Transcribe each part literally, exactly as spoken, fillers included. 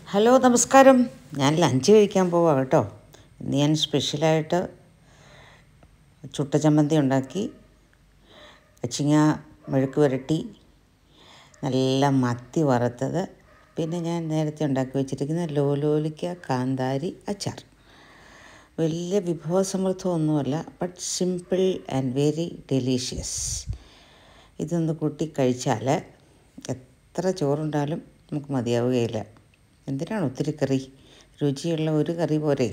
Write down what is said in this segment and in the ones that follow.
Hello നമസ്കാരം. ഞാൻ lunch കഴിക്കാൻ പോവാം കേട്ടോ. ഇന്ന് ഞാൻ സ്പെഷ്യലായിട്ട് ചുട്ട ചമ്മന്തി ഉണ്ടാക്കി, അച്ചിങ്ങ മെഴുക്ക് പുരട്ടി, നല്ല മത്തി വറുത്തത്, പിന്നെ ഞാൻ നേരത്തെ ഉണ്ടാക്കി വെച്ചിരിക്കുന്ന ലോലോലിക്ക കാന്താരി അച്ചാർ. വലിയ വിഭവസമൃദ്ധമൊന്നുമല്ല, but simple and very delicious. ഇതൊന്ന് കൂട്ടി കഴിച്ചാൽ എത്ര ചോറുണ്ടാലും നമുക്ക് മതിയാവുകയില്ല. എന്തിനാണ് ഒത്തിരി കറി? രുചിയുള്ള ഒരു കറി പോരെ.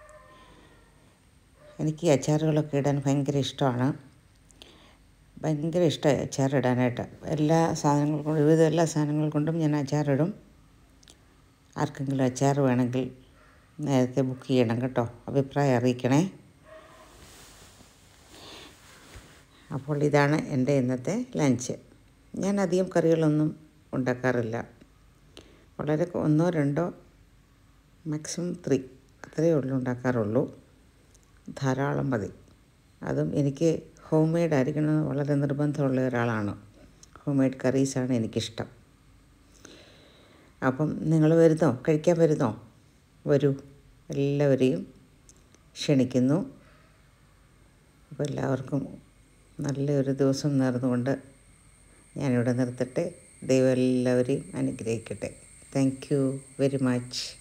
എനിക്ക് ഈ അച്ചാറുകളൊക്കെ ഇടാൻ ഭയങ്കര ഇഷ്ടമാണ്. ഭയങ്കര ഇഷ്ടമായി അച്ചാർ ഇടാനായിട്ട്. എല്ലാ സാധനങ്ങൾ കൊണ്ടും വിവിധ എല്ലാ സാധനങ്ങൾ കൊണ്ടും ഞാൻ അച്ചാറിടും. ആർക്കെങ്കിലും അച്ചാർ വേണമെങ്കിൽ നേരത്തെ ബുക്ക് ചെയ്യണം കേട്ടോ. അഭിപ്രായം അറിയിക്കണേ. അപ്പോൾ ഇതാണ് എൻ്റെ ഇന്നത്തെ ലഞ്ച്. ഞാൻ അധികം കറികളൊന്നും ഉണ്ടാക്കാറില്ല. വളരെ ഒന്നോ രണ്ടോ മാക്സിമം ത്രീ അത്രയേ ഉള്ളൂ ഉണ്ടാക്കാറുള്ളൂ. ധാരാളം മതി. അതും എനിക്ക് ഹോം മെയ്ഡ് ആയിരിക്കണമെന്ന് വളരെ നിർബന്ധമുള്ള ഒരാളാണ്. ഹോം മെയ്ഡ് കറീസാണ് എനിക്കിഷ്ടം. അപ്പം നിങ്ങൾ വരുന്നോ? കഴിക്കാൻ വരുന്നോ? വരൂ, എല്ലാവരെയും ക്ഷണിക്കുന്നു. അപ്പോൾ എല്ലാവർക്കും നല്ലൊരു ദിവസം നേർന്നുകൊണ്ട് ഞാനിവിടെ നിർത്തട്ടെ. ദൈവം എല്ലാവരെയും അനുഗ്രഹിക്കട്ടെ. Thank you very much.